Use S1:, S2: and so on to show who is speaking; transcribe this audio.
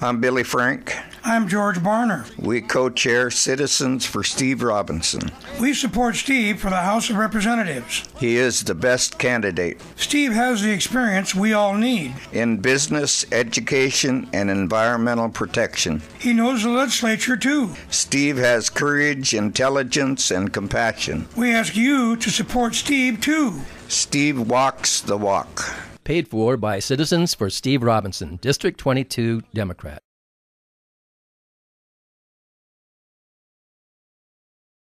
S1: I'm Billy Frank.
S2: I'm George Barner.
S1: We co-chair Citizens for Steve Robinson.
S2: We support Steve for the House of Representatives.
S1: He is the best candidate.
S2: Steve has the experience we all need
S1: in business, education, and environmental protection.
S2: He knows the legislature, too.
S1: Steve has courage, intelligence, and compassion.
S2: We ask you to support Steve, too.
S1: Steve walks the walk.
S3: Paid for by Citizens for Steve Robinson, District 22, Democrat.